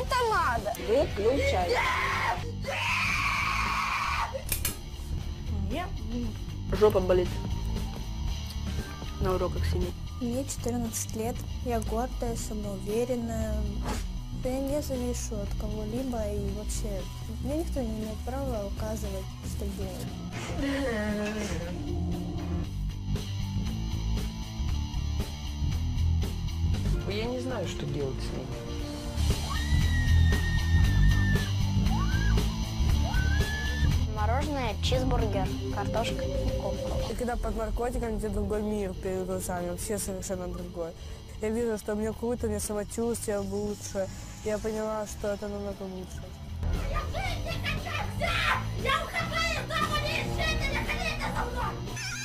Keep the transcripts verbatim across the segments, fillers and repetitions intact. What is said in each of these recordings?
это надо? Выключай. Нет. Жопа болит. На уроках сидеть. Мне четырнадцать лет. Я гордая, самоуверенная. Я не завишу от кого-либо и вообще мне никто не имеет права указывать, что делать. Я не знаю, что делать с ней. Мороженое, чизбургер, картошка и кока. И когда под наркотиками, где другой мир перед глазами, вообще совершенно другой. Я вижу, что мне круто, мне самочувствие лучше. Я поняла, что это намного лучше. Я жить не хочу, все! Я ухожу из дома, не ищите, не ходите за мной!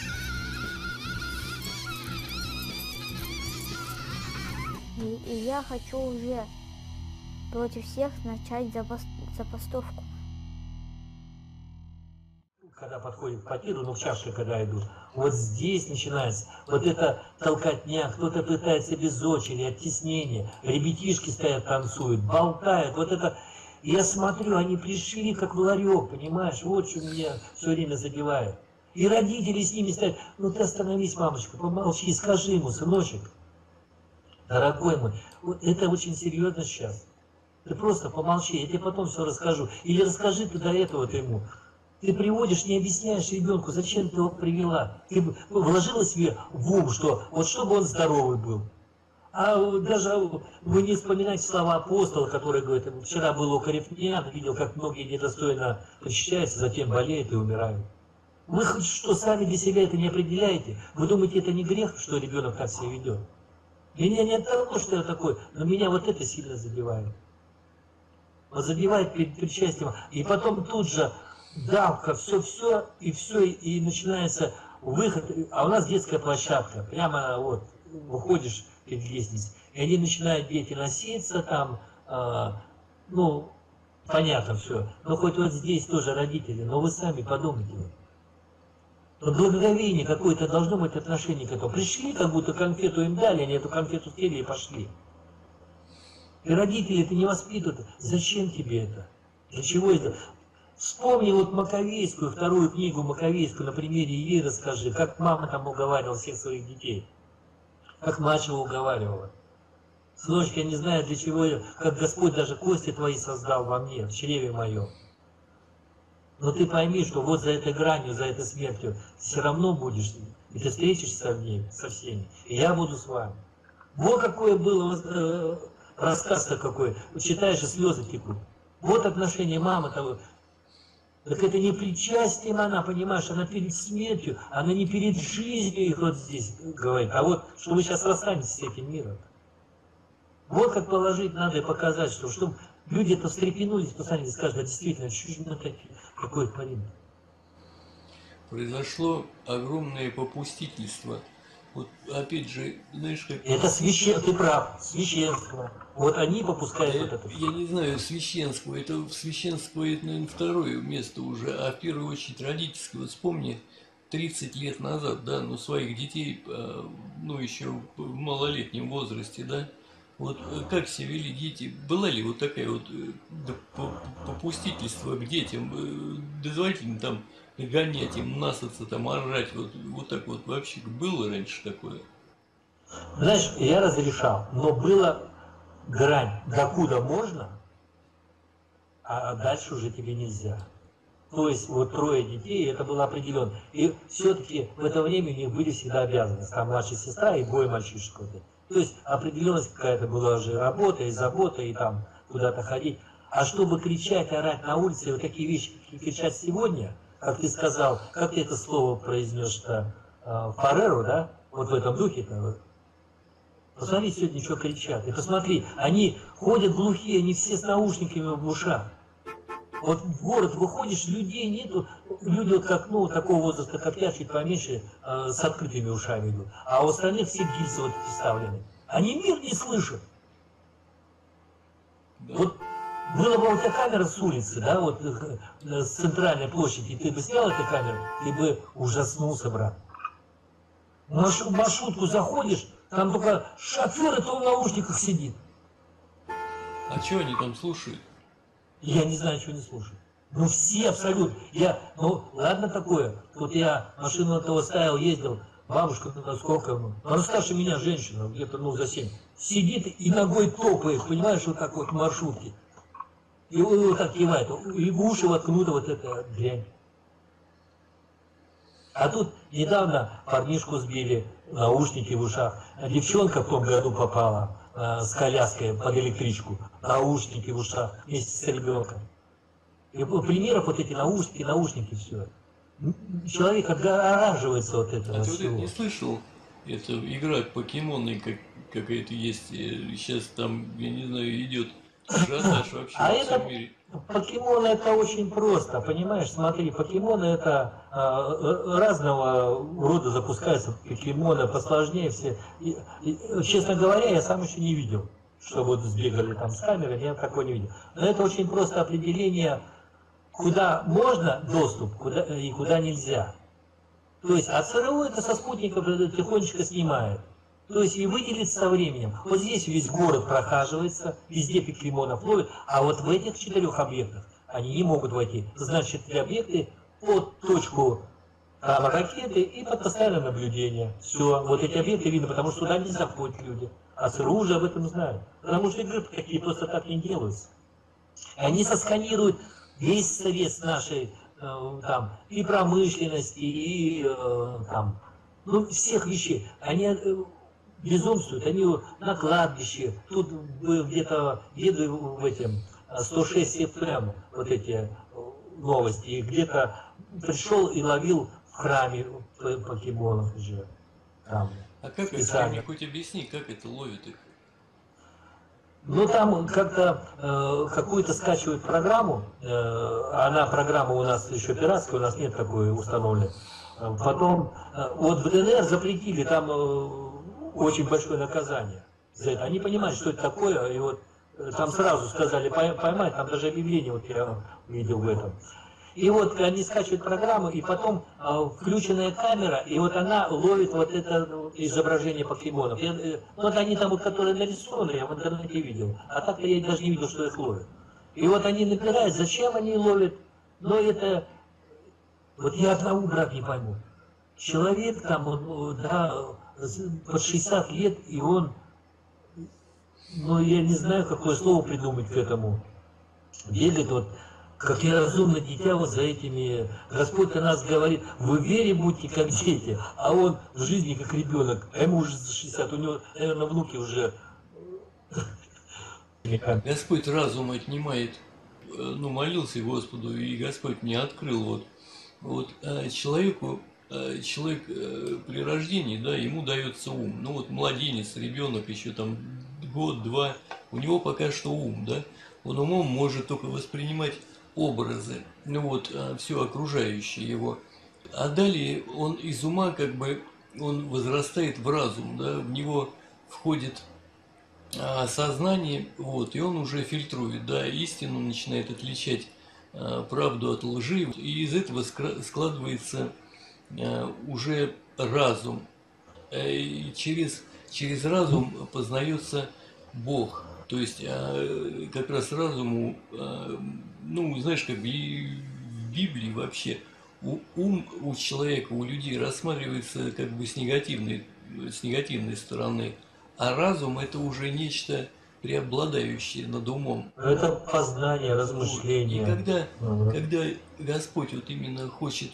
И, и я хочу уже против всех начать забас, забастовку. Когда подходит к потиру, ну в чашке когда идут, вот здесь начинается вот эта толкотня, кто-то пытается без очереди, оттеснение, ребятишки стоят, танцуют, болтают, вот это, я смотрю, они пришли как в ларек, понимаешь, вот что меня все время задевает. И родители с ними стоят, ну ты остановись, мамочка, помолчи, скажи ему, сыночек, дорогой мой, вот это очень серьезно сейчас, ты просто помолчи, я тебе потом все расскажу, или расскажи ты до этого ты ему. Ты приводишь, не объясняешь ребенку, зачем ты его привела. Ты вложила себе в ум, что вот чтобы он здоровый был. А даже вы не вспоминаете слова апостола, который говорит, вчера был у Коринфян, видел, как многие недостойно причащаются, затем болеют и умирают. Вы хоть что, сами для себя это не определяете? Вы думаете, это не грех, что ребенок так себя ведет? Меня не от того, что я такой, но меня вот это сильно задевает. Вот задевает перед причастием. И потом тут же давка, все-все, и все, и начинается выход. А у нас детская площадка, прямо вот, выходишь перед лестницей, и они начинают дети носиться там, э, ну, понятно все. Но хоть вот здесь тоже родители, но вы сами подумайте. Но благоговение какое-то должно быть отношение к этому. Пришли, как будто конфету им дали, они эту конфету съели и пошли. И родители это не воспитывают. Зачем тебе это? Для чего это? Вспомни вот Маковейскую, вторую книгу Маковейскую, на примере ей расскажи, как мама там уговаривала всех своих детей, как мать его уговаривала. Сыночек, я не знаю, для чего, как Господь даже кости твои создал во мне, в чреве моем. Но ты пойми, что вот за этой гранью, за этой смертью, ты все равно будешь, и ты встретишься в ней, со всеми, и я буду с вами. Вот какое было э, рассказ-то какой, читаешь, и слезы текут. Вот отношение мамы того. Так это не причастием она, понимаешь, она перед смертью, она не перед жизнью их вот здесь говорит, а вот, что вы сейчас расстанетесь с этим миром. Вот как положить надо и показать, что, чтобы люди-то встрепенулись, посмотрите, скажут, а действительно, что же мы такие, какое творим. Произошло огромное попустительство. Вот опять же, знаешь, как... Это священство, ты прав, священство. Вот они попускают я, вот это. Я не знаю, священство, это священство, это, наверное, второе место уже, а в первую очередь родительское. Вот вспомни, тридцать лет назад, да, ну, своих детей, ну, еще в малолетнем возрасте, да, вот как себя вели дети, была ли вот такая вот попустительство к детям, дозволить им там гонять, им насаться, там, орать, вот, вот так вот вообще было раньше такое? Знаешь, я разрешал, но было грань, докуда можно, а дальше уже тебе нельзя. То есть вот трое детей, это было определенно. И все-таки в это время у них были всегда обязанности. Там младшая сестра и двое мальчишек. То есть определенность какая-то была уже работа и забота, и там куда-то ходить. А чтобы кричать, орать на улице, вот такие вещи кричать сегодня, как ты сказал, как ты это слово произнешь-то, э, Фареру, да? Вот в этом духе-то. Посмотри, сегодня что кричат. И посмотри, они ходят глухие, они все с наушниками в ушах. Вот в город выходишь, людей нету, люди вот как, ну, такого возраста, как я, чуть поменьше, э, с открытыми ушами идут. А у остальных все гильзы вот представлены. Они мир не слышат. Да. Вот была бы у тебя камера с улицы, да, вот э, с центральной площади, и ты бы снял эту камеру, ты бы ужаснулся, брат. В маршрутку заходишь, там только шофер, это в наушниках сидит. А что они там слушают? Я не знаю, что они слушают. Ну все абсолютно. Я, ну ладно такое. Вот я машину на того ставил, ездил, бабушка, ну, сколько, ну, она старше меня, женщина, где-то, ну, за семь. Сидит и ногой топает, понимаешь, вот так вот в маршрутке. И вот так кивает, и в уши воткнута вот эта дрянь. А тут недавно парнишку сбили, наушники в ушах. А девчонка в том году попала э, с коляской под электричку, наушники в ушах вместе с ребенком. И примеров вот эти наушники, наушники, все. Человек отгораживается вот этого А ты всего. вот это не слышал? Это игра покемоны как, какая-то есть. Сейчас там, я не знаю, идет ажиотаж вообще А во это всем мире. покемоны это очень просто, понимаешь? Смотри, покемоны это э, разного рода запускаются покемоны, посложнее все. И, и, честно говоря, я сам еще не видел, что вот сбегали там с камерой, я такого не видел. Но это очень просто определение, куда можно доступ, куда и куда нельзя. То есть от ЦРУ это со спутника тихонечко снимает. То есть и выделить со временем. Вот здесь весь город прохаживается, везде покемонов ловят, а вот в этих четырех объектах они не могут войти. Значит, эти объекты под точку там, ракеты и под постоянное наблюдение. Все, вот эти объекты видно, потому что туда не заходят люди. А ЦРУ уже об этом знают. Потому что игры такие просто так не делаются. Они сосканируют весь совет нашей э, там, и промышленности, и э, там, ну, всех вещей. Они э, безумствуют, они на кладбище, тут где-то еду в этим сто шесть эф эм, вот эти новости, и где-то пришел и ловил в храме покемонов уже. Там, А как это, ты мне хоть объясни, как это ловит их? Ну там как-то э, какую-то скачивают программу, э, она программа у нас еще пиратская, у нас нет такой установленной. Потом э, вот в ДНР запретили, там э, очень большое наказание за это. Они понимают, что это такое, и вот э, там сразу сказали поймать, там даже объявление вот я видел в этом. И вот они скачивают программу, и потом э, включенная камера, и вот она ловит вот это изображение покемонов. Я, э, вот они там, вот, которые нарисованы, я в интернете видел, а так-то я даже не видел, что их ловят. И вот они набирают, зачем они ловят, но это, вот я одного, брат, не пойму. Человек там, он, да, под шестьдесят лет, и он, ну я не знаю, какое слово придумать к этому, бегает вот, как неразумное дитя вот за этими. Господь о нас говорит, вы в вере будьте как дети, а он в жизни как ребенок, а ему уже за шестьдесят, у него, наверное, внуки уже. Господь разум отнимает, ну, молился Господу, и Господь мне открыл, вот, вот человеку, человек при рождении, да, ему дается ум, ну, вот младенец, ребенок, еще там год-два, у него пока что ум, да, он умом может только воспринимать образы, ну вот, все окружающее его. А далее он из ума как бы, он возрастает в разум, да, в него входит а, сознание, вот, и он уже фильтрует, да, истину, начинает отличать а, правду от лжи, и из этого складывается а, уже разум. И через, через разум познается Бог. То есть как раз разуму, ну, знаешь, как и в Библии вообще, ум у человека, у людей рассматривается как бы с негативной, с негативной стороны, а разум – это уже нечто преобладающее над умом. Это познание, размышление. И когда, угу. когда Господь вот именно хочет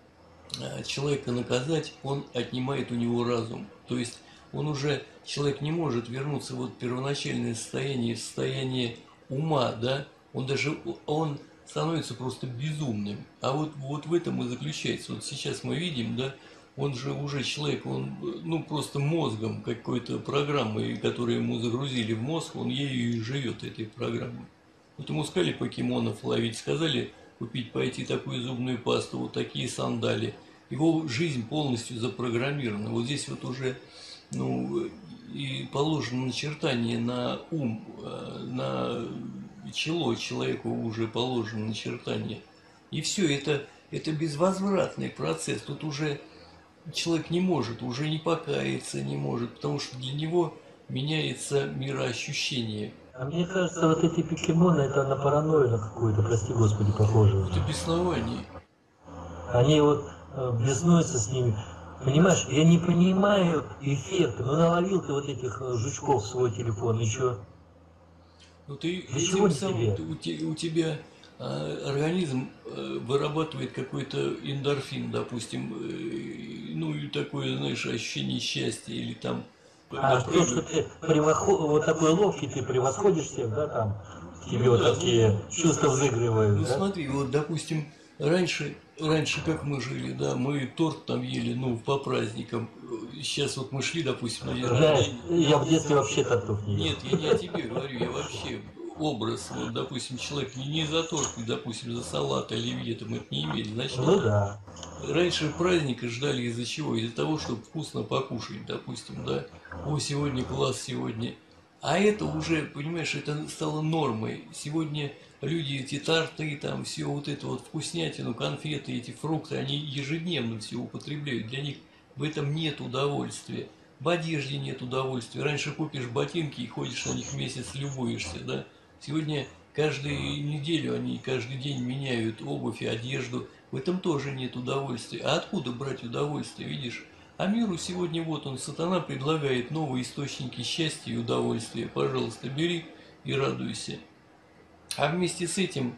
человека наказать, Он отнимает у него разум. То есть он уже, человек не может вернуться вот в первоначальное состояние, в состояние ума, да, он даже, он становится просто безумным. А вот, вот в этом и заключается. Вот сейчас мы видим, да, он же уже человек, он, ну, просто мозгом какой-то программой, которую ему загрузили в мозг, он ею и живет, этой программой. Вот ему сказали покемонов ловить, сказали купить, пойти такую зубную пасту, вот такие сандали. Его жизнь полностью запрограммирована. Вот здесь вот уже, ну, и положено начертание на ум, на чело человеку уже положено начертание. И все, это, это безвозвратный процесс. Тут уже человек не может, уже не покаяться не может, потому что для него меняется мироощущение. А мне кажется, вот эти покемоны, это на паранойю на какую-то, прости господи, похоже. Это беснование. Они вот э, беснуются с ними. Понимаешь, я не понимаю эффекта. Ну наловил ты вот этих э, жучков в свой телефон, еще. Ну ты Для чего этим тебе? самым, у, те- у тебя а, организм а, вырабатывает какой-то эндорфин, допустим, э, ну и такое, знаешь, ощущение счастья или там. А то, что ты превоход... вот такой ловкий, ты превосходишь всех, да, там, тебе вот да, такие ну, чувства взыгрывают, Ну да? смотри, вот допустим, раньше, раньше как мы жили, да, мы торт там ели, ну, по праздникам. Сейчас вот мы шли, допустим, на день Знаешь, рождения. я в детстве вообще тортов не ел. Нет, я не о тебе говорю, я вообще образ, вот, допустим, человек не, не за торт, допустим, за салат, оливье, там это не имели, значит, Ну да. раньше праздника ждали из-за чего? Из-за того, чтобы вкусно покушать, допустим, да. О, сегодня класс, сегодня. А это уже, понимаешь, это стало нормой. Сегодня люди эти торты, там все вот это вот вкуснятину, конфеты, эти фрукты, они ежедневно все употребляют. Для них в этом нет удовольствия. В одежде нет удовольствия. Раньше купишь ботинки и ходишь на них месяц, любуешься, да. Сегодня каждую неделю они каждый день меняют обувь и одежду. В этом тоже нет удовольствия. А откуда брать удовольствие, видишь? А миру сегодня вот он, сатана, предлагает новые источники счастья и удовольствия. Пожалуйста, бери и радуйся. А вместе с этим,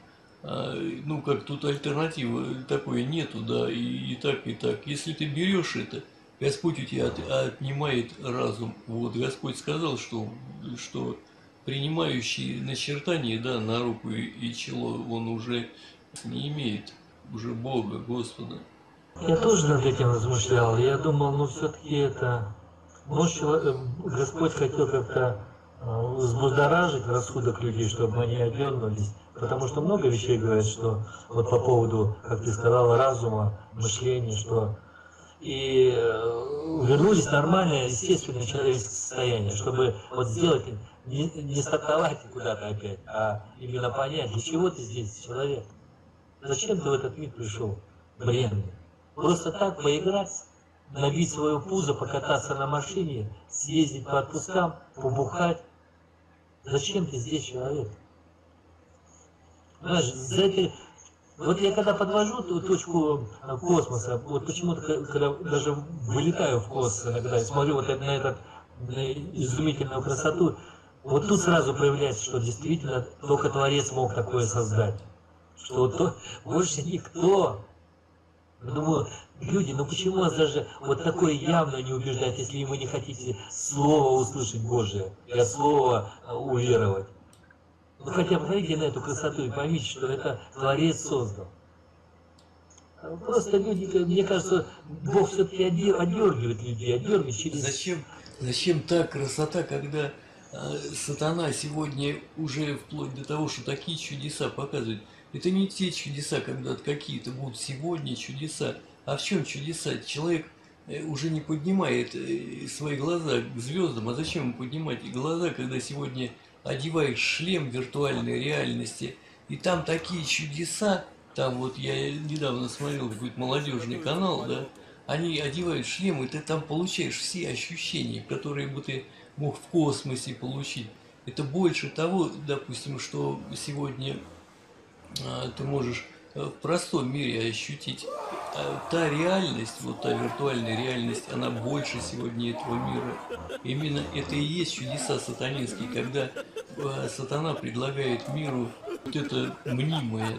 ну как тут альтернативы такой нету, да, и, и так, и так. Если ты берешь это, Господь у тебя от, отнимает разум. Вот Господь сказал, что, что принимающий начертание, да, на руку и, и чело, он уже не имеет уже Бога, Господа. Я тоже над этим размышлял. Я думал, ну все-таки это... Может, человек- Господь хотел как-то э, взбудоражить рассудок людей, чтобы они одернулись. Потому что много вещей говорят, что вот по поводу, как ты сказала, разума, мышления, что и э, вернулись в нормальное, естественное человеческое состояние, чтобы вот сделать, не, не стартовать куда-то опять, а именно понять, для чего ты здесь, человек. Зачем ты в этот мир пришел, бренный? Просто так поиграть, набить свое пузо, покататься на машине, съездить по отпускам, побухать. Зачем ты здесь, человек? Знаешь, за это... Вот я когда подвожу ту точку космоса, вот почему-то, когда даже вылетаю в космос иногда и смотрю вот это, на эту на изумительную красоту, вот тут сразу проявляется, что действительно только Творец мог такое создать. Что то, больше никто. Я думаю, люди, ну почему вас даже вот такое явно не убеждать, если вы не хотите слово услышать Божие, и от слова уверовать? Ну хотя бы посмотрите на эту красоту и поймите, что это Творец создал. Просто люди, мне кажется, Бог все-таки одергивает людей, одергивает через... Зачем, зачем та красота, когда э, сатана сегодня уже вплоть до того, что такие чудеса показывает? Это не те чудеса, когда какие-то будут сегодня чудеса. А в чем чудеса? Человек уже не поднимает свои глаза к звездам. А зачем ему поднимать глаза, когда сегодня одеваешь шлем виртуальной реальности, и там такие чудеса, там вот я недавно смотрел какой-то молодежный канал, да, они одевают шлем, и ты там получаешь все ощущения, которые бы ты мог в космосе получить. Это больше того, допустим, что сегодня ты можешь в простом мире ощутить. Та реальность, вот та виртуальная реальность, она больше сегодня этого мира. Именно это и есть чудеса сатанинские, когда сатана предлагает миру вот это мнимое.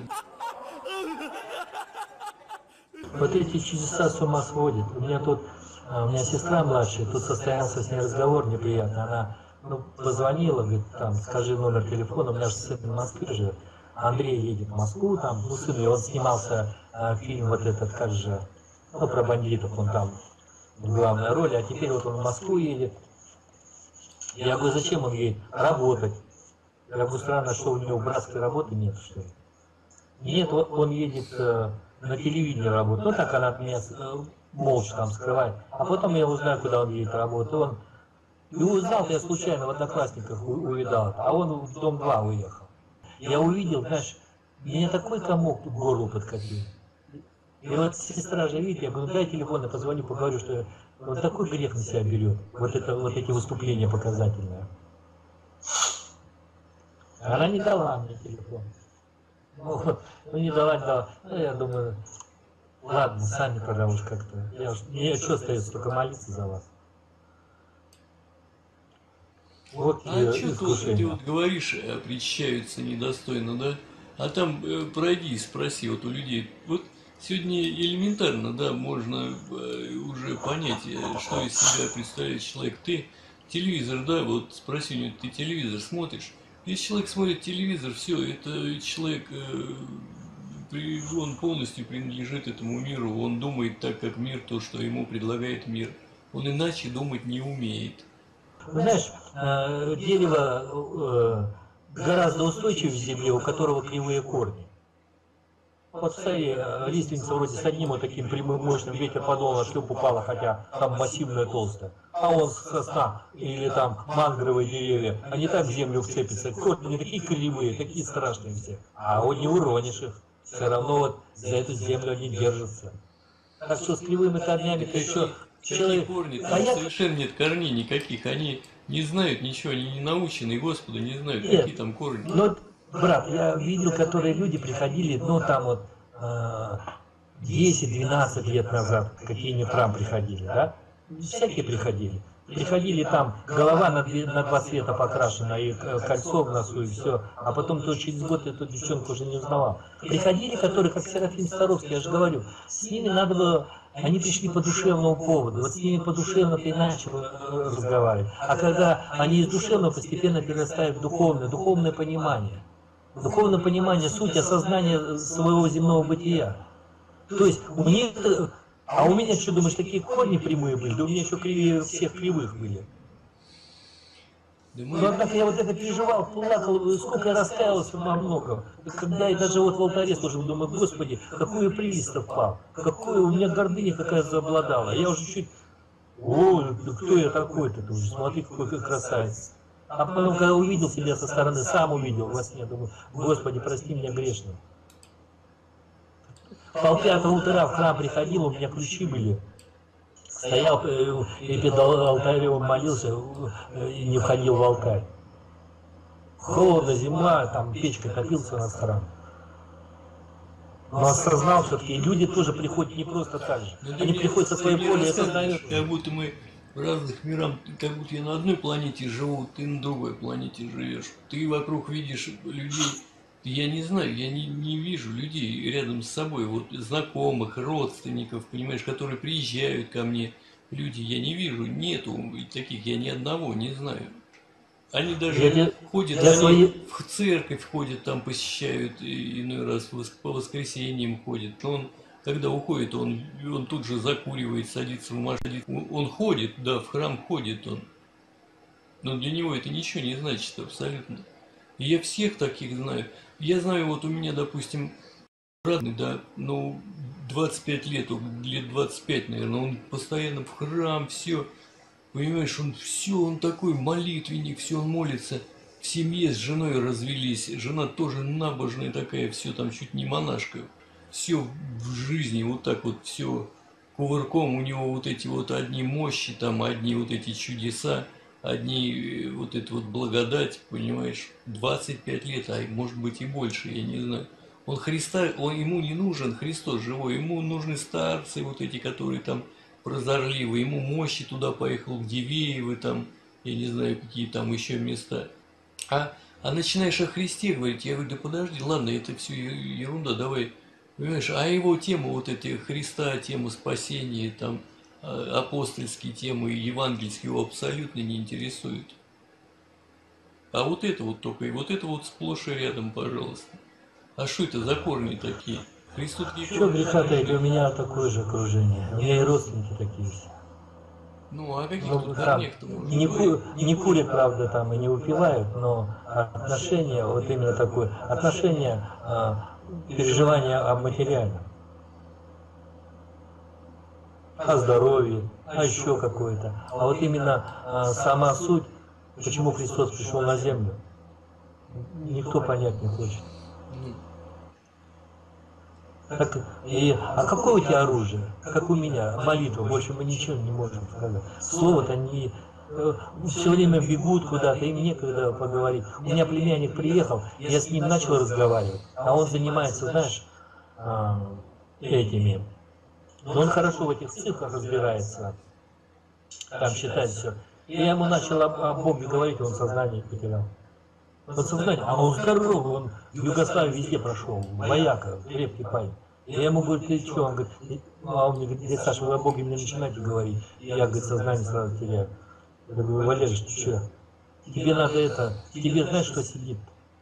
Вот эти чудеса с ума сводят. У меня тут, у меня сестра младшая, тут состоялся с ней разговор неприятный. Она ну, позвонила, говорит, там, скажи номер телефона, у меня же сын в Москве живет. Андрей едет в Москву, там, ну, сын, и он снимался э, фильм вот этот, как же, ну, про бандитов, он там в главной роли, а теперь вот он в Москву едет. Я говорю, зачем он едет? Работать. Я говорю, странно, что у него братской работы нет, что ли? Нет, вот он едет э, на телевидении работать. Ну, так она от меня э, молча там скрывает. А потом я узнаю, куда он едет работать. Он... И узнал, я случайно в Одноклассниках увидал, а он в дом два уехал. Я увидел, знаешь, меня такой комок к горлу подкатил. И вот сестра же видит, я говорю, дай телефон, я позвоню, поговорю, что вот такой грех на себя берет. Вот, это, вот эти выступления показательные. Она не дала мне телефон. Ну, ну не дала, не дала. Ну, я думаю, ладно, сами тогда уж как-то. Я уж, мне что остается, только молиться за вас. Вот А и что ты вот, ты искушение. вот говоришь, а причащаются недостойно, да? А там э, пройди и спроси вот у людей. Вот сегодня элементарно, да, можно э, уже понять, э, что из себя представляет человек. Ты телевизор, да, вот спроси у него, ты телевизор смотришь? Если человек смотрит телевизор, все, это человек, э, при- он полностью принадлежит этому миру, он думает так, как мир, то, что ему предлагает мир. Он иначе думать не умеет. Вы знаешь, э, дерево э, гораздо устойчивее в земле, у которого кривые корни. Вот смотри, э, лиственница вроде с одним вот таким прямым мощным, ветер подул, на шлюп упала, хотя там массивная толстая. А он сосна или там мангровые деревья, они так в землю вцепятся. Корни такие кривые, такие страшные все. А вот не уронишь их. Все равно вот за эту землю они держатся. Так что с кривыми корнями-то еще... Какие Человек... корни? А Там я... совершенно нет корней никаких. Они не знают ничего, они не научены, Господа не знают, Нет. какие там корни. Ну, вот, брат, я видел, которые люди приходили, ну, там вот э, десять-двенадцать лет назад, какие-нибудь там приходили, да? Всякие приходили. Приходили там, голова на, две, на два цвета покрашена, и кольцо в носу, и все. А потом то через год эту девчонку уже не узнавал. Приходили, которые, как Серафим Старовский, я же говорю, с ними надо было... Они пришли по душевному поводу, вот с ними по душевно ты начал разговаривать. А когда они из душевного постепенно перерастают в духовное, духовное понимание. Духовное понимание, суть осознания своего земного бытия. То есть у них... А у меня, что думаешь, такие корни прямые были? Да у меня еще кривее всех кривых были. Да мы... Но однако я вот это переживал, плакал, сколько я раскаялся во многом. Когда я даже вот в алтаре служил, думаю, Господи, какой прилист впал, какой у меня гордыня какая заобладала. Я уже чуть, о, да кто я такой-то, ты уже смотри, какой красавец. А потом, когда увидел себя со стороны, сам увидел во сне, думаю, Господи, прости меня грешным. Полпятого утра в храм приходил, у меня ключи были. Стоял и перед алтарем молился, и не входил в алтарь. Холодно, зима, там печка топился у нас храм. Но осознал все-таки, и люди тоже приходят не просто так же. Ну, Они мне- приходят со своей ты мне болью и рассказываешь, осознают. как будто мы в разных мирах, как будто я на одной планете живу, ты на другой планете живешь. Ты вокруг видишь людей, я не знаю, я не, не вижу людей рядом с собой, вот знакомых, родственников, понимаешь, которые приезжают ко мне. Люди, я не вижу, нету таких, я ни одного не знаю. Они даже Я для- ходят, для они своей- в церковь ходят, там посещают, и иной раз вос- по воскресеньям ходят. Но он, когда уходит, он, он тут же закуривает, садится в машину. Он он ходит, да, в храм ходит он. Но для него это ничего не значит абсолютно. И я всех таких знаю. Я знаю, вот у меня, допустим, родный, да, ну, двадцать пять лет, лет двадцать пять, наверное, он постоянно в храм, все. Понимаешь, он все, он такой молитвенник, все, он молится. В семье с женой развелись, жена тоже набожная такая, все там чуть не монашка. Все в жизни вот так вот, все кувырком, у него вот эти вот одни мощи, там одни вот эти чудеса, одни вот эта вот благодать, понимаешь, двадцать пять лет, а может быть и больше, я не знаю. Он Христа, он, ему не нужен Христос живой, ему нужны старцы вот эти, которые там прозорливы, ему мощи туда поехал, в Дивеево, там, я не знаю, какие там еще места. А, а начинаешь о Христе говорить, я говорю, да подожди, ладно, это все ерунда, давай, понимаешь, а его тема вот этой Христа, тема спасения, там, апостольские темы, евангельские его абсолютно не интересуют. А вот это вот только, и вот это вот сплошь и рядом, пожалуйста. А что это за корни такие? Христу такие Что корни? греха таить, у меня такое же окружение. У меня и родственники такие все. Ну, а каких Ну, тут там, корнях-то можно не, говорить? ку, не курят, правда, там и не выпивают, но отношение, вот именно такое, отношение, а, переживание о материальном. О здоровье, а еще какое-то. А вот именно а, сама суть, почему Христос пришел на землю, никто понять не хочет. Ну, Так, и, а какое у тебя оружие? Как у меня? Молитва. Больше мы ничего не можем сказать. Слово-то не, э, все время бегут куда-то, им некогда поговорить. У меня племянник приехал, я с ним начал разговаривать, а он занимается, знаешь, э, этими. Но он хорошо в этих цифрах разбирается, там считает все. И я ему начал о, о Боге говорить, он сознание потерял. Вот сознание, а он здоровый, он в Югославии везде прошел, вояка, крепкий парень. И я ему говорю, ты что? Он говорит, а он мне говорит, Саша, вы о Боге мне начинаете говорить. И я, говорит, сознание сразу теряю. Я говорю, Валерий, ты что? Тебе надо это, тебе знаешь, что сидит?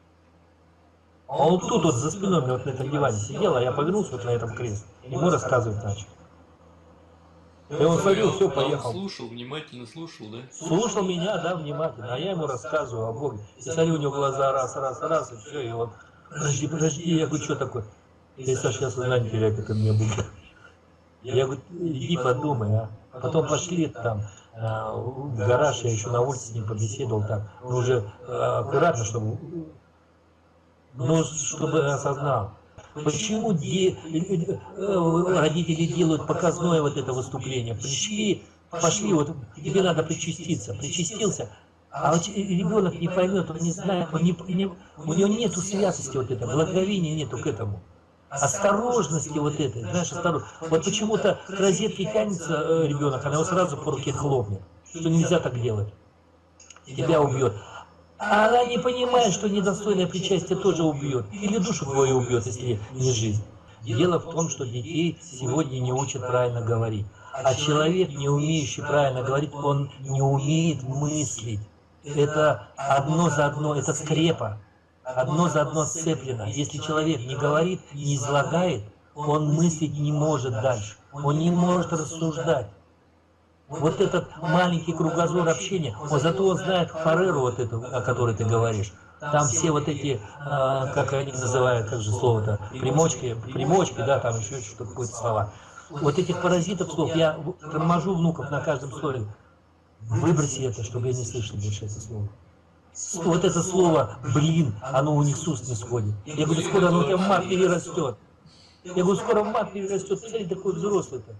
А он тут вот за спиной мне вот на этом диване сидел, а я повернулся вот на этом кресле. Ему рассказывать начал. И он смотрел, все, поехал. Он слушал, внимательно слушал, да? Слушал меня, да, внимательно, а я ему рассказываю о Боге. И смотрю, у него глаза раз, раз, раз, и все, и он, подожди, подожди, я говорю, что такое? И Саша, я сознание теряю, как мне будет. Я говорю, иди подумай, а. Потом пошли там а, в гараж, я еще на улице с ним побеседовал так, ну, уже а, аккуратно, чтобы, ну, чтобы осознал. Почему де, родители делают показное вот это выступление? Пришли, пошли, вот тебе надо причаститься, причастился, а вот ребенок не поймет, он не знает, он не, не, у него нету святости вот этого, благовения нету к этому. Осторожности вот этой, знаешь, осторожности. Вот почему-то к розетке тянется э, ребенок, она его сразу по руке хлопнет, что нельзя так делать, тебя убьет. А она не понимает, что недостойное причастие тоже убьет. Или душу твою убьет, если не жизнь. Дело в том, что детей сегодня не учат правильно говорить. А человек, не умеющий правильно говорить, он не умеет мыслить. Это одно за одно, это скрепа. Одно за одно сцеплено. Если человек не говорит, не излагает, он мыслить не может дальше. Он не может рассуждать. Вот этот маленький кругозор общения, вот зато он знает Фареру, вот эту, о которой ты говоришь. Там все вот эти, а, как они называют, как же слово-то, примочки, примочки, да, там еще что-то, какое-то слова. Вот этих паразитов слов, я торможу внуков на каждом слове. Выброси это, чтобы я не слышал больше это слово. Вот это слово, блин, оно у них с уст не сходит. Я говорю, скоро оно у тебя в мат перерастет. Я говорю, скоро в мат перерастет. Смотри, такой взрослый-то.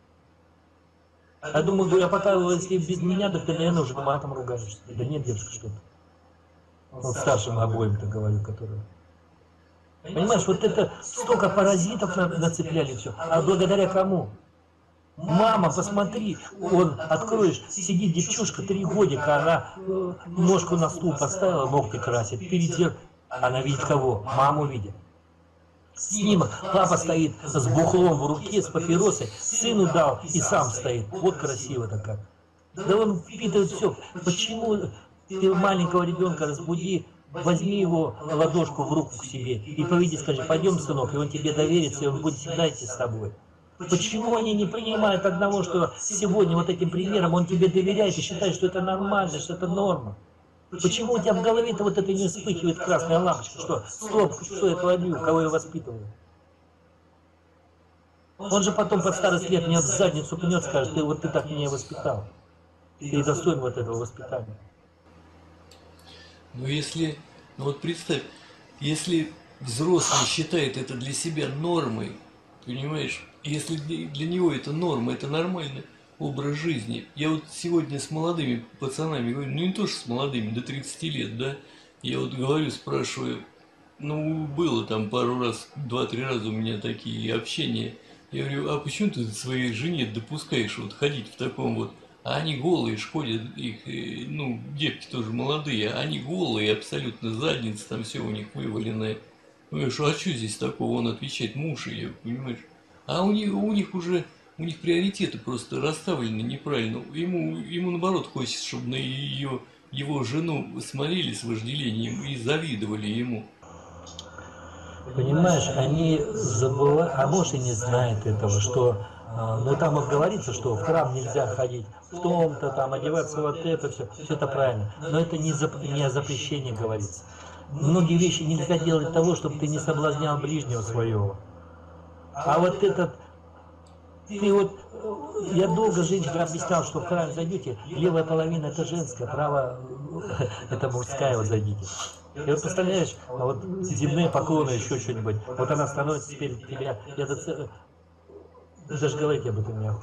Я думаю, я пока, если без меня, так ты, наверное, уже матом ругаешься. Да нет, девушка, что-то. Вот старшим обоим-то говорю, которые. Понимаешь, вот это столько паразитов нацепляли все. А благодаря кому? Мама, посмотри, он, откроешь, сидит девчушка, три годика, она э, ножку на стул поставила, ногти красит, перед зер... Она видит кого? Маму видит. Снимок, папа стоит с бухлом в руке, с папиросой, сыну дал и сам стоит. Вот красиво-то как. Да он впитывает все. Почему ты маленького ребенка разбуди, возьми его ладошку в руку к себе и поведи, скажи, пойдем, сынок, и он тебе доверится, и он будет всегда идти с тобой. Почему они не принимают одного, что сегодня вот этим примером он тебе доверяет и считает, что это нормально, что это норма? Почему у тебя в голове-то вот это не вспыхивает красная лампочка? Что, стоп, что я творю, кого я воспитываю? Он же потом под старость лет мне в задницу пнет, скажет, ты вот ты так меня воспитал. Ты достоин вот этого воспитания. Но если, ну вот представь, если взрослый считает это для себя нормой, понимаешь, если для него это норма, это нормальный образ жизни. Я вот сегодня с молодыми пацанами говорю, ну не то, что с молодыми, до тридцати лет, да, я вот говорю, спрашиваю, ну было там пару раз, два-три раза у меня такие общения, я говорю, а почему ты своей жене допускаешь вот ходить в таком вот, а они голые ходят, их, ну, девки тоже молодые, они голые, абсолютно задницы, там все у них вываленное. Понимаешь, а что здесь такого? Он отвечает, муж ее, понимаешь? А у них, у них уже, у них приоритеты просто расставлены неправильно. Ему, ему наоборот хочется, чтобы на ее, его жену смотрели с вожделением и завидовали ему. Понимаешь, они забывают, а может и не знают этого, что, ну там вот говорится, что в храм нельзя ходить, в том-то, там одеваться вот это, все, все это правильно. Но это не, зап, не о запрещении говорится. Многие вещи нельзя делать для того, чтобы ты не соблазнял ближнего своего. А вот этот, ты вот, я долго женщине объяснял, что в храм зайдете, левая половина это женская, правая это мужская, вот зайдите. И вот представляешь, вот земные поклоны, еще что-нибудь, вот она становится перед тебя, это, даже говорить об этом неохота.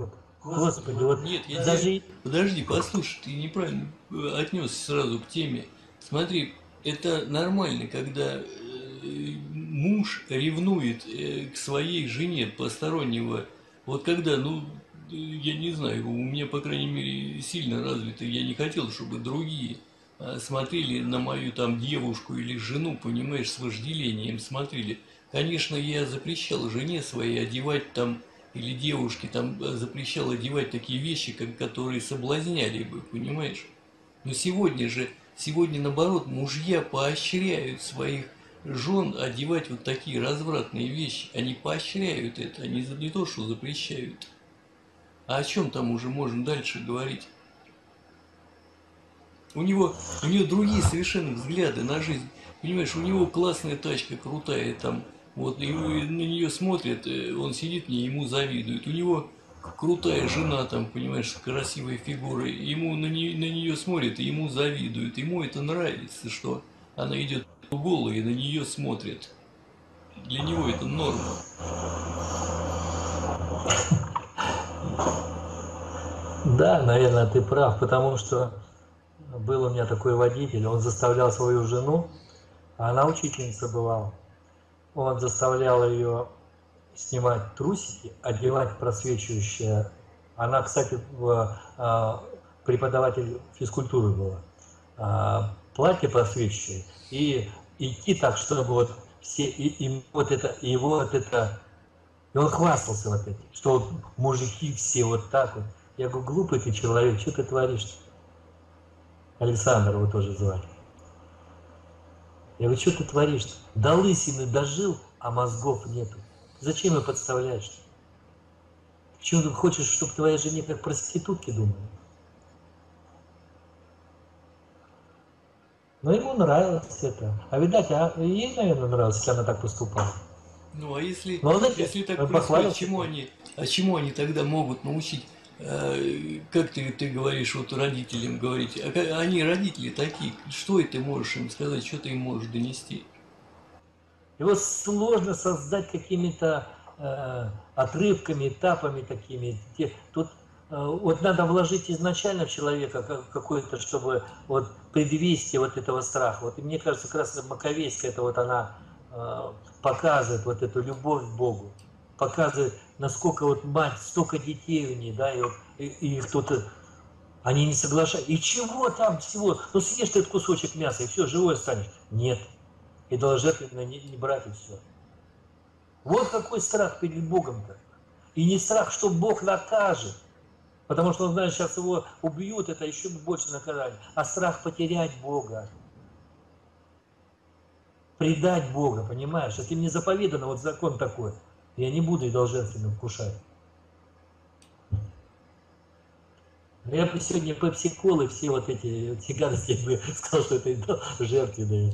Господи, вот Нет, я даже... тебе- Подожди, послушай, ты неправильно э, отнесся сразу к теме. Смотри, это нормально, когда э, муж ревнует э, к своей жене постороннего. Вот когда, ну, э, я не знаю, у меня, по крайней мере, сильно развито, я не хотел, чтобы другие э, смотрели на мою там девушку или жену, понимаешь, с вожделением смотрели. Конечно, я запрещал жене своей одевать там, или девушке там э, запрещал одевать такие вещи, как, которые соблазняли бы, понимаешь? Но сегодня же, сегодня наоборот, мужья поощряют своих жен одевать вот такие развратные вещи. Они поощряют это, они за- не то, что запрещают. А о чем там уже можно дальше говорить? У него, у него другие совершенно взгляды на жизнь. Понимаешь, у него классная тачка, крутая там. Вот, и на нее смотрят, э, он сидит, и ему завидует. У него крутая жена там, понимаешь, с красивой фигурой. Ему на нее, на нее смотрят, и ему завидуют. Ему это нравится, что она идет голая и на нее смотрит. Для него это норма. Да, наверное, ты прав, потому что был у меня такой водитель, он заставлял свою жену, а она учительница бывала, он заставлял ее снимать трусики, одевать просвечивающее. Она, кстати, в, а, преподаватель физкультуры была. А, платье просвечивающее. И идти так, чтобы вот все, и, и вот это, и вот это, и он хвастался вот этим, что вот мужики все вот так вот. Я говорю, глупый ты человек, что ты творишь-то? Александр его тоже звали. Я говорю, что ты творишь-то? До лысины дожил, а мозгов нету. Зачем ее подставляешь-то? Почему ты хочешь, чтобы твоя жене как проститутки думали? Но ему нравилось это. А видать, а ей, наверное, нравилось, если она так поступала. Ну а если, Ну, знаете, если так он происходит, похвалился. чему они, а чему они тогда могут научить, э, как ты, ты говоришь, вот родителям говорить, а ка- они родители такие, что ты можешь им сказать, что ты им можешь донести? Его сложно создать какими-то э, отрывками, этапами такими. Те- Тут э, вот надо вложить изначально в человека как- какой-то, чтобы вот предвестие вот этого страха. Вот и мне кажется, как раз Маковейская, это вот она э, показывает вот эту любовь к Богу, показывает, насколько вот мать, столько детей у нее, да, и, вот, и, и кто-то, они не соглашаются. И чего там всего? Ну съешь ты этот кусочек мяса, и все, живой станешь. Нет. И должжетвенно не, не брать, и все. Вот какой страх перед Богом-то. И не страх, что Бог накажет. Потому что он знает, сейчас его убьют, это еще больше наказание. А страх потерять Бога. Предать Бога, понимаешь? Это им не заповедано, вот закон такой. Я не буду и долженственно вкушать. Я бы сегодня пепси-колы, все вот эти, эти гадости, я бы сказал, что это жертвенные.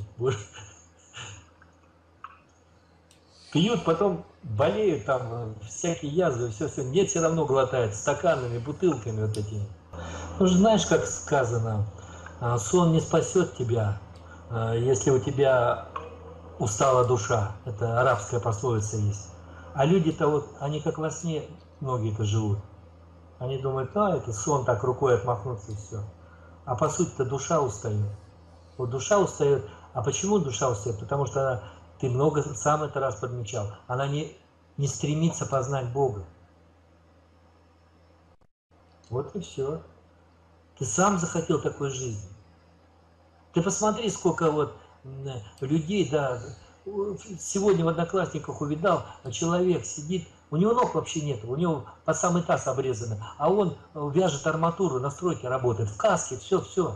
Пьют, потом болеют, там всякие язвы, все-все. Нет, все равно глотают стаканами, бутылками вот этими. Ну же знаешь, как сказано, сон не спасет тебя, если у тебя устала душа. Это арабская пословица есть. А люди-то вот, они как во сне многие-то живут. Они думают, а, это сон, так рукой отмахнуться и все. А по сути-то душа устает. Вот душа устает. А почему душа устает? Потому что она, ты много сам это раз подмечал, она не, не стремится познать Бога. Вот и все. Ты сам захотел такой жизни. Ты посмотри, сколько вот людей, да, сегодня в Одноклассниках увидал, человек сидит, у него ног вообще нет, у него по самый таз обрезаны, а он вяжет арматуру, на стройке работает, в каске, все-все.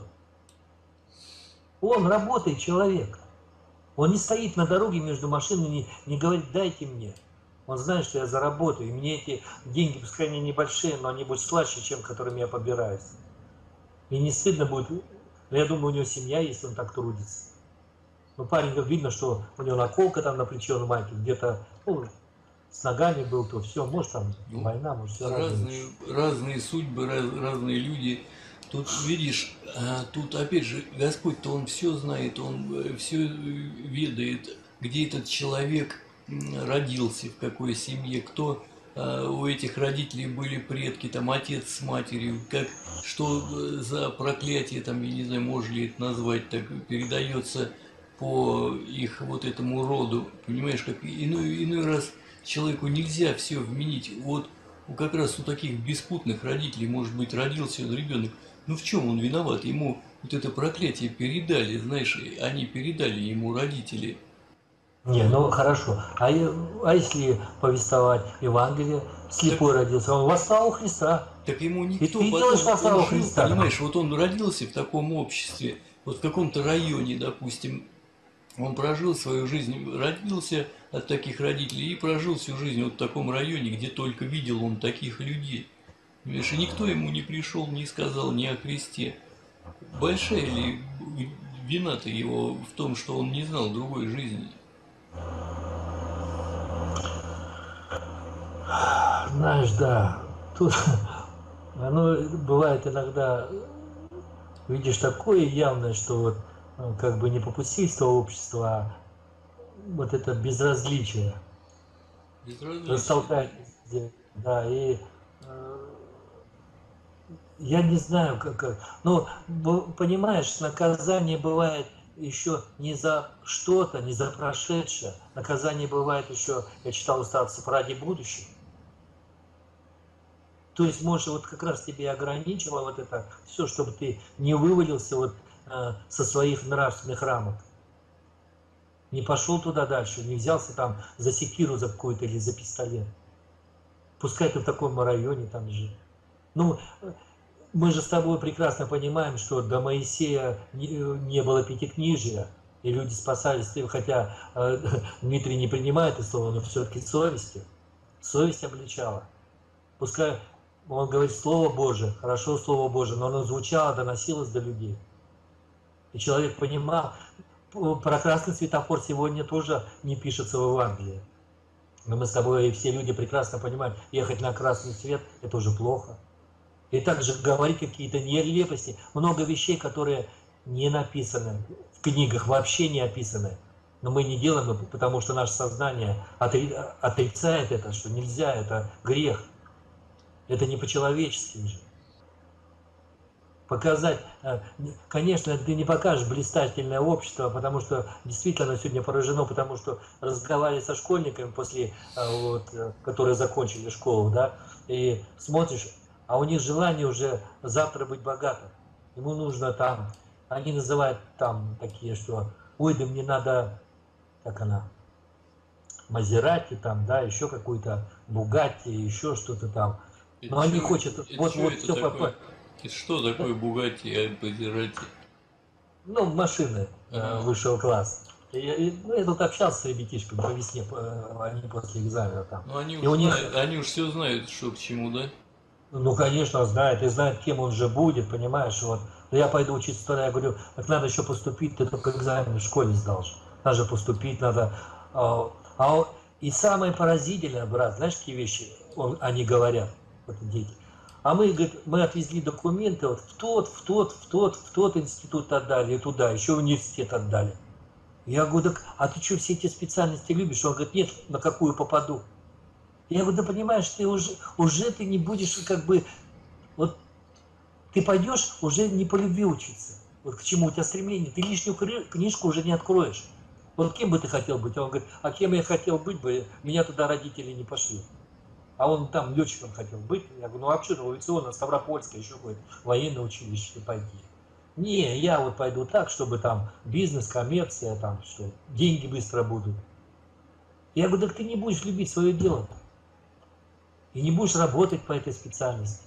Он работает, человек. Он не стоит на дороге между машинами, не, не говорит, дайте мне. Он знает, что я заработаю, и мне эти деньги, пускай они небольшие, но они будут слаще, чем которыми я побираюсь. И не стыдно будет, но я думаю, у него семья, если он так трудится. Ну, парень, видно, что у него наколка там на плече, на майке, где-то, ну, с ногами был, то все, может там Ну, война, может все разные, разные судьбы, раз- разные люди. Тут, видишь, а, тут опять же, Господь-то Он все знает, Он все ведает, где этот человек м, родился, в какой семье, кто э, у этих родителей были предки, там отец с матерью, как, что за проклятие, там, я не знаю, можно ли это назвать, так передается по их вот этому роду, понимаешь, как иной, иной раз человеку нельзя все вменить, вот как раз у таких беспутных родителей, может быть, родился он ребенок, ну в чем он виноват, ему вот это проклятие передали, знаешь, они передали ему родители. Не, ну хорошо, а, а если повествовать Евангелие, слепой так, родился, он восстал у Христа. Так ему никто и ты потом, делаешь восстал у Христа. Понимаешь, вот он родился в таком обществе, вот в каком-то районе, допустим, он прожил свою жизнь, родился от таких родителей и прожил всю жизнь вот в таком районе, где только видел он таких людей. Понимаешь, и никто ему не пришел, не сказал ни о Христе. Большая ли вина-то его в том, что он не знал другой жизни? Знаешь, да, тут оно бывает иногда, видишь, такое явное, что вот как бы не попустительство общества, а вот это безразличие. Безразличие. Растолкает везде. Да, и э, я не знаю, как, как но понимаешь, наказание бывает еще не за что-то, не за прошедшее. Наказание бывает еще, я читал у старцев, ради будущего. То есть, может, вот как раз тебе ограничило вот это все, чтобы ты не вывалился вот э, со своих нравственных рамок. Не пошел туда дальше, не взялся там за секиру за какую-то или за пистолет. Пускай ты в таком районе там же. Ну, мы же с тобой прекрасно понимаем, что до Моисея не, не было пятикнижия, и люди спасались, хотя э, Дмитрий не принимает это слово, но все-таки совестью. Совесть обличала. Пускай он говорит Слово Божие, хорошо Слово Божие, но оно звучало, доносилось до людей. И человек понимал, про красный светофор сегодня тоже не пишется в Евангелии. Но мы с тобой и все люди прекрасно понимаем, ехать на красный свет – это уже плохо. И также говорить какие-то нелепости, много вещей, которые не написаны, в книгах вообще не описаны. Но мы не делаем, потому что наше сознание отрицает это, что нельзя, это грех. Это не по-человечески же. Показать, конечно, ты не покажешь блистательное общество, потому что действительно оно сегодня поражено, потому что разговаривая со школьниками, после, вот, которые закончили школу, да, и смотришь, а у них желание уже завтра быть богатым. Ему нужно там, они называют там такие, что, ой, да мне надо, как она, Мазерати там, да, еще какую-то Бугатти, еще что-то там. Но они хотят, вот, вот все по... Что такое Бугатти и Мазерати? Ну, машины ага. высшего класса. Я, ну, я тут общался с ребятишками по весне, по, они после экзамена там. Ну, они, и уж у них... знают, они уж все знают, что к чему, да? Ну, конечно, знают, и знают, кем он же будет, понимаешь, вот. Но я пойду учиться туда, я говорю, так надо еще поступить, ты только экзамен в школе сдал же. Надо же поступить, надо... А, а, и самое поразительное, брат, знаешь, какие вещи он, они говорят, вот дети. А мы, говорит, мы отвезли документы вот в тот, в тот, в тот, в тот институт отдали, и туда, еще в университет отдали. Я говорю, так, а ты что, все эти специальности любишь? Он говорит, нет, на какую попаду. Я говорю, да понимаешь, ты уже, уже ты не будешь как бы, вот ты пойдешь уже не по любви учиться. Вот к чему у тебя стремление, ты лишнюю книжку уже не откроешь. Вот кем бы ты хотел быть? Он говорит, а кем я хотел быть бы, меня туда родители не пошли. А он там летчиком хотел быть. Я говорю, ну вообще, ну авиационное, Ставропольское, еще какое-то военное училище пойти. Не, я вот пойду так, чтобы там бизнес, коммерция, там что, деньги быстро будут. Я говорю, так ты не будешь любить свое дело. И не будешь работать по этой специальности.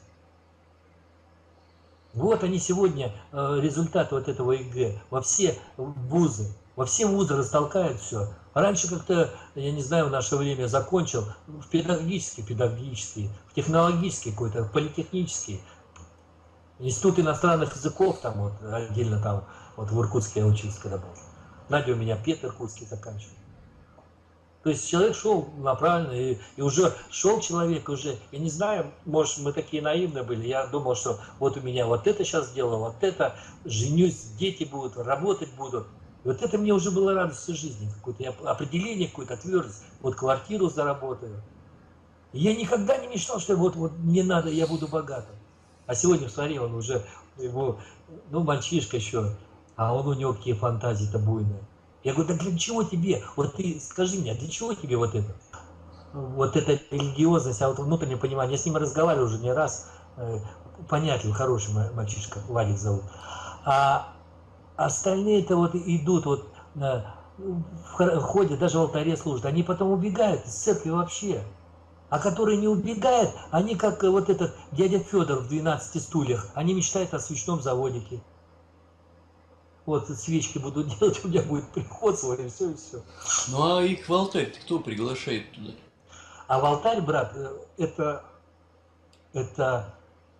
Вот они сегодня, результаты вот этого ЕГЭ, во все вузы, во все вузы растолкают все. Раньше как-то, я не знаю, в наше время закончил, в педагогический, педагогический, в технологический какой-то, в политехнический. Институт иностранных языков, там вот отдельно там, вот в Иркутске я учился, когда был. Надя у меня Пет Иркутский заканчивал. То есть человек шел направленно, и, и уже шел человек, уже, я не знаю, может, мы такие наивные были, я думал, что вот у меня вот это сейчас сделал, вот это, женюсь, дети будут, работать будут. И вот это мне уже было радостью жизни, какое-то определение, какую-то твердость, вот квартиру заработаю. Я никогда не мечтал, что вот, вот мне надо, я буду богатым. А сегодня, смотри, он уже, его, ну, мальчишка еще, а он у него какие фантазии-то буйные. Я говорю, да для чего тебе? Вот ты скажи мне, для чего тебе вот это? Вот эта религиозность, а вот внутреннее понимание. Я с ним разговаривал уже не раз, э, понятливый, хороший мальчишка, Владик зовут. А остальные-то вот идут, вот, э, ходят, даже в алтаре служат, они потом убегают из церкви вообще. А которые не убегают, они как вот этот дядя Федор в двенадцати стульях, они мечтают о свечном заводике. Вот свечки буду делать, у меня будет приход свой, и все, и все. Ну а их в алтарь кто приглашает туда? А в алтарь, брат, это, это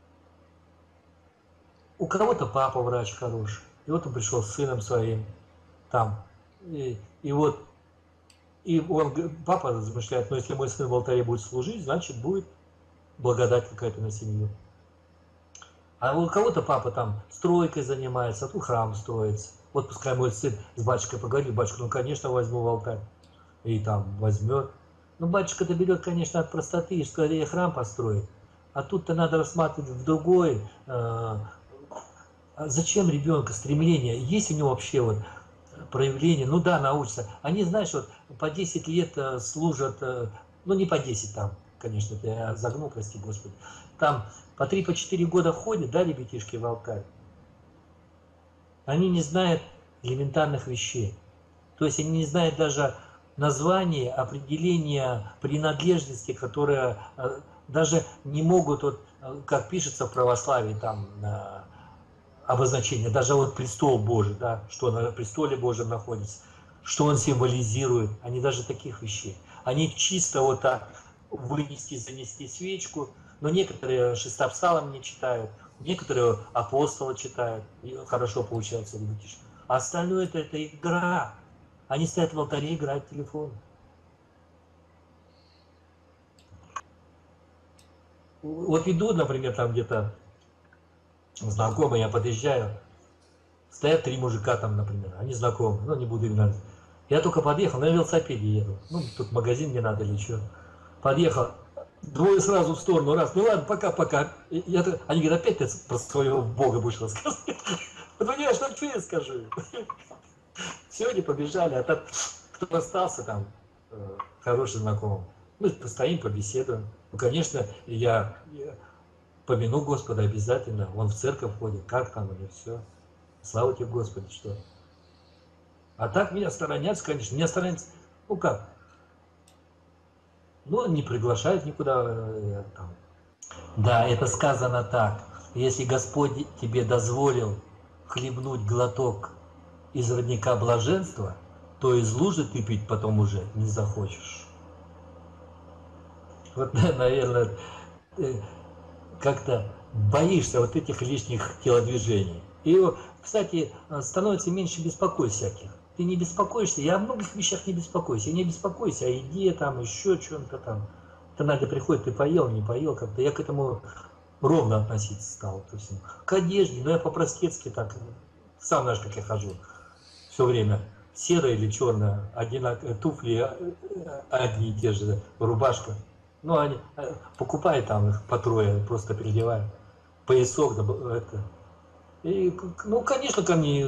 у кого-то папа врач хороший, и вот он пришел с сыном своим там, и, и вот, и он, папа размышляет, ну если мой сын в алтаре будет служить, значит будет благодать какая-то на семью. А у кого-то папа там стройкой занимается, а тут храм строится. Вот пускай мой сын с батюшкой поговорит, батюшка, ну конечно возьму в алтарь. И там возьмет. Ну батюшка-то берет, конечно, от простоты, и скорее храм построит. А тут-то надо рассматривать в другой. Э, зачем ребенка стремление? Есть у него вообще вот проявление? Ну да, научится. Они, знаешь, вот по десять лет служат, ну не по десять там, конечно, это я загнул, прости Господи. Там по три-четыре года ходят, да, ребятишки в алтарь. Они не знают элементарных вещей. То есть они не знают даже названия, определения принадлежности, которые даже не могут, вот, как пишется в православии, там обозначение, даже вот престол Божий, да, что на престоле Божьем находится, что он символизирует, они даже таких вещей. Они чисто вот так вынести, занести свечку, но некоторые шестопсалом не читают, некоторые апостолы читают, и хорошо получается, ребятишки. А остальное это, это игра. Они стоят в алтаре, играют в телефон. Вот иду, например, там где-то знакомые, я подъезжаю, стоят три мужика там, например, они знакомые, ну не буду их назвать. Я только подъехал, на велосипеде еду, ну тут магазин мне надо или что. Подъехал, двое сразу в сторону, раз, ну ладно, пока-пока. Я, они говорят, опять ты про своего Бога будешь рассказывать. Вот я что, что я скажу? Сегодня побежали, а тот, кто остался там, хороший знакомый, мы постоим, побеседуем. Ну, конечно, я, я помяну Господа обязательно, он в церковь ходит, как там, или все. Слава тебе, Господи, что. А так меня сторонятся, конечно, меня сторонятся, ну как, ну не приглашают никуда. Там. Да, это сказано так, если Господь тебе дозволил хлебнуть глоток из родника блаженства, то из лужи ты пить потом уже не захочешь. Вот, наверное, как-то боишься вот этих лишних телодвижений. И, кстати, становится меньше беспокойств всяких. Ты не беспокоишься, я о многих вещах не беспокоюсь. Я не беспокоюсь о еде, там, еще чем-то там. Это надо приходит, ты поел, не поел, как-то. Я к этому ровно относиться стал. То есть, к одежде, но я по-простецки так, сам знаешь, как я хожу. Все время серая или черная, одинаковые туфли, одни и те же, рубашка. Ну, они покупают там их по трое, просто переодевают. Поясок, это. И, ну, конечно, ко мне,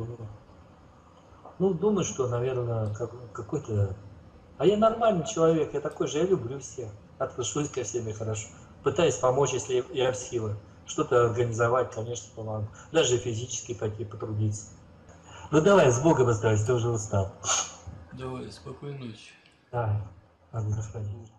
ну, думаю, что, наверное, как, какой-то... А я нормальный человек, я такой же, я люблю всех. Отношусь ко всем и хорошо. Пытаюсь помочь, если я в силах. Что-то организовать, конечно, помогу. Даже физически пойти потрудиться. Ну давай, с Богом оставайся, ты уже устал. Давай, спокойной ночи. Давай, ладно, господин.